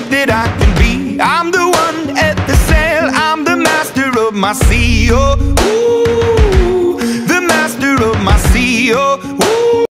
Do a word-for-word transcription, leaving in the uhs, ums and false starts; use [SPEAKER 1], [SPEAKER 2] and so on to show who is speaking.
[SPEAKER 1] that I can be. I'm the one at the sail, I'm the master of my sea. Oh, ooh, the master of my sea. Oh, ooh.